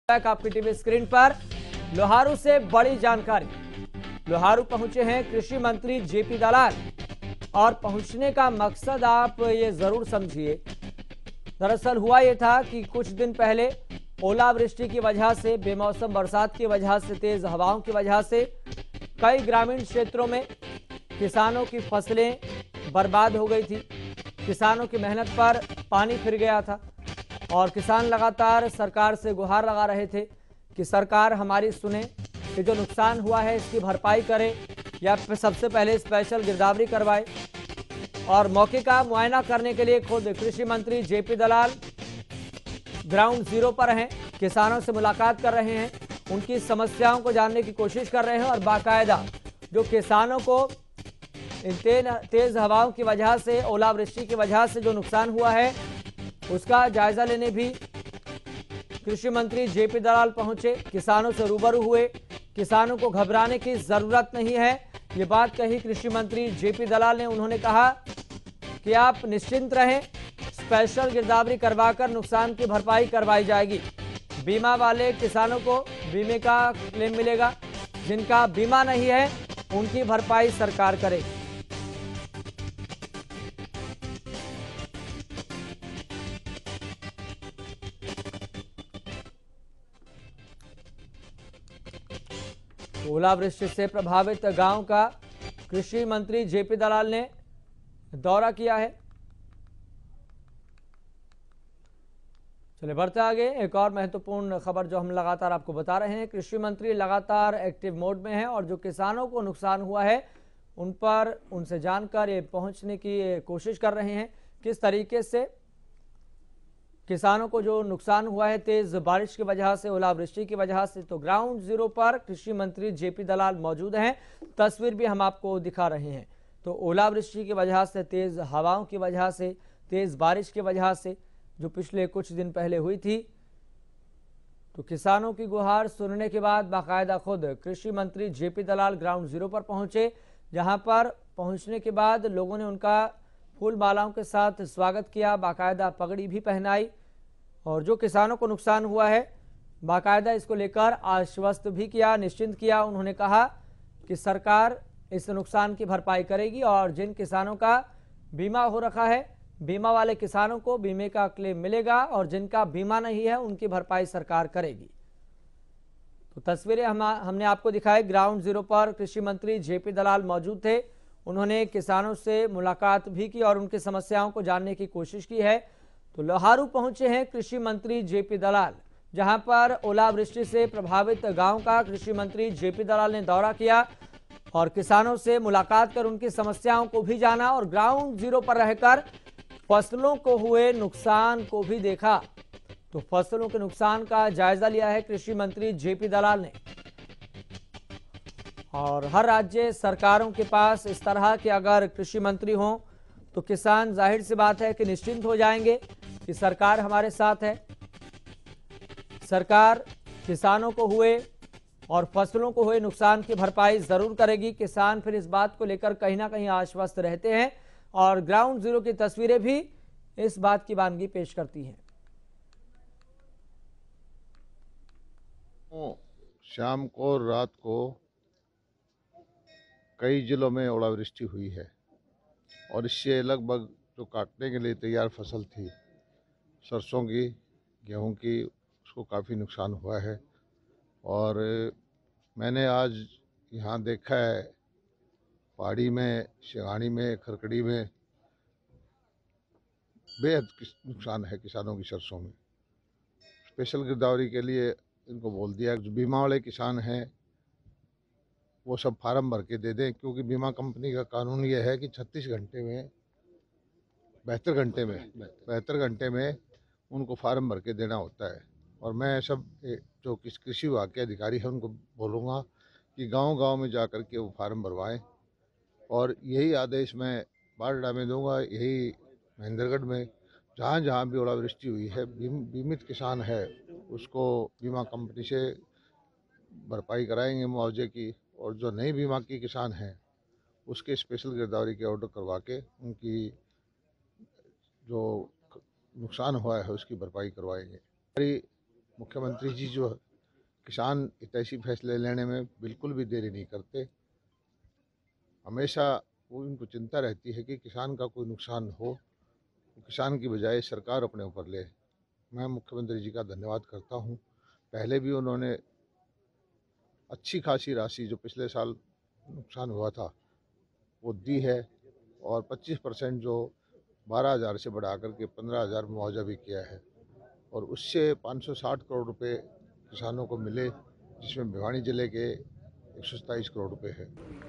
आपकी TV screen पर लोहारू से बड़ी जानकारी। लोहारू पहुंचे हैं कृषि मंत्री जेपी दलाल और पहुंचने का मकसद आप ये जरूर समझिए। दरअसल हुआ ये था कि कुछ दिन पहले ओलावृष्टि की वजह से, बेमौसम बरसात की वजह से, तेज हवाओं की वजह से कई ग्रामीण क्षेत्रों में किसानों की फसलें बर्बाद हो गई थी। किसानों की मेहनत पर पानी फिर गया था और किसान लगातार सरकार से गुहार लगा रहे थे कि सरकार हमारी सुने, कि जो नुकसान हुआ है इसकी भरपाई करे या सबसे पहले स्पेशल गिरदावरी करवाए। और मौके का मुआयना करने के लिए खुद कृषि मंत्री जेपी दलाल ग्राउंड जीरो पर हैं, किसानों से मुलाकात कर रहे हैं, उनकी समस्याओं को जानने की कोशिश कर रहे हैं और बाकायदा जो किसानों को तेज हवाओं की वजह से, ओलावृष्टि की वजह से जो नुकसान हुआ है उसका जायजा लेने भी कृषि मंत्री जेपी दलाल पहुंचे। किसानों से रूबरू हुए। किसानों को घबराने की जरूरत नहीं है, ये बात कही कृषि मंत्री जेपी दलाल ने। उन्होंने कहा कि आप निश्चिंत रहें, स्पेशल गिरदावरी करवाकर नुकसान की भरपाई करवाई जाएगी। बीमा वाले किसानों को बीमे का क्लेम मिलेगा, जिनका बीमा नहीं है उनकी भरपाई सरकार करेगी। ओलावृष्टि से प्रभावित गांव का कृषि मंत्री जेपी दलाल ने दौरा किया है। चलिए बढ़ते आगे। एक और महत्वपूर्ण खबर जो हम लगातार आपको बता रहे हैं, कृषि मंत्री लगातार एक्टिव मोड में हैं और जो किसानों को नुकसान हुआ है उन पर उनसे जानकर ये पहुंचने की कोशिश कर रहे हैं, किस तरीके से किसानों को जो नुकसान हुआ है तेज बारिश की वजह से, ओलावृष्टि की वजह से। तो ग्राउंड जीरो पर कृषि मंत्री जेपी दलाल मौजूद हैं, तस्वीर भी हम आपको दिखा रहे हैं। तो ओलावृष्टि की वजह से, तेज हवाओं की वजह से, तेज बारिश की वजह से जो पिछले कुछ दिन पहले हुई थी, तो किसानों की गुहार सुनने के बाद बाकायदा खुद कृषि मंत्री जेपी दलाल ग्राउंड जीरो पर पहुंचे, जहां पर पहुंचने के बाद लोगों ने उनका फूल मालाओं के साथ स्वागत किया, बाकायदा पगड़ी भी पहनाई और जो किसानों को नुकसान हुआ है बाकायदा इसको लेकर आश्वस्त भी किया, निश्चिंत किया। उन्होंने कहा कि सरकार इस नुकसान की भरपाई करेगी और जिन किसानों का बीमा हो रखा है, बीमा वाले किसानों को बीमे का क्लेम मिलेगा और जिनका बीमा नहीं है उनकी भरपाई सरकार करेगी। तो तस्वीरें हमने आपको दिखाई। ग्राउंड जीरो पर कृषि मंत्री जेपी दलाल मौजूद थे। उन्होंने किसानों से मुलाकात भी की और उनकी समस्याओं को जानने की कोशिश की है। तो लोहारू पहुंचे हैं कृषि मंत्री जेपी दलाल, जहां पर ओलावृष्टि से प्रभावित गांव का कृषि मंत्री जेपी दलाल ने दौरा किया और किसानों से मुलाकात कर उनकी समस्याओं को भी जाना और ग्राउंड जीरो पर रहकर फसलों को हुए नुकसान को भी देखा। तो फसलों के नुकसान का जायजा लिया है कृषि मंत्री जेपी दलाल ने। और हर राज्य सरकारों के पास इस तरह के अगर कृषि मंत्री हों तो किसान जाहिर सी बात है कि निश्चिंत हो जाएंगे कि सरकार हमारे साथ है, सरकार किसानों को हुए और फसलों को हुए नुकसान की भरपाई जरूर करेगी। किसान फिर इस बात को लेकर कहीं ना कहीं आश्वस्त रहते हैं और ग्राउंड जीरो की तस्वीरें भी इस बात की वानगी पेश करती हैं। शाम को, रात को कई जिलों में ओलावृष्टि हुई है और इससे लगभग जो काटने के लिए तैयार फसल थी, सरसों की, गेहूं की, उसको काफ़ी नुकसान हुआ है। और मैंने आज यहाँ देखा है, पहाड़ी में, सिंघाड़ी में, खरकड़ी में बेहद नुकसान है किसानों की सरसों में। स्पेशल गिरदावरी के लिए इनको बोल दिया, जो बीमा वाले किसान हैं वो सब फार्म भर के दे दें, क्योंकि बीमा कंपनी का कानून ये है कि 36 घंटे में, 72 घंटे में उनको फार्म भर के देना होता है। और मैं सब जो कृषि विभाग के अधिकारी हैं उनको बोलूँगा कि गांव-गांव में जाकर के वो फार्म भरवाएं। और यही आदेश मैं बारडा में दूंगा, यही महेंद्रगढ़ में, जहाँ जहाँ भी ओलावृष्टि हुई है, बीमित किसान है उसको बीमा कंपनी से भरपाई कराएंगे मुआवजे की, और जो नहीं बीमा की किसान हैं उसके स्पेशल गिरदावरी के ऑर्डर करवा के उनकी जो नुकसान हुआ है उसकी भरपाई करवाएंगे। हमारी मुख्यमंत्री जी जो किसान हितैषी फैसले लेने में बिल्कुल भी देरी नहीं करते। हमेशा वो इनको चिंता रहती है कि किसान का कोई नुकसान हो, तो किसान की बजाय सरकार अपने ऊपर ले। मैं मुख्यमंत्री जी का धन्यवाद करता हूँ। पहले भी उन्होंने अच्छी खासी राशि जो पिछले साल नुकसान हुआ था वो दी है, और 25% जो 12,000 से बढ़ा करके 15,000 मुआवजा भी किया है, और उससे 560 करोड़ रुपए किसानों को मिले, जिसमें भिवानी जिले के 127 करोड़ रुपए है।